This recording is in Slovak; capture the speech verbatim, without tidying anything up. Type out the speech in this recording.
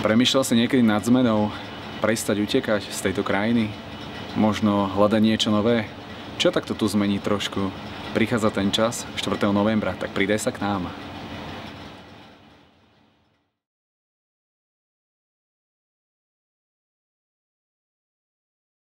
Premýšľal si niekedy nad zmenou, prestať utekať z tejto krajiny? Možno hľadať niečo nové? Čo takto tu zmení trošku? Prichádza ten čas, štvrtého novembra, tak pridaj sa k nám.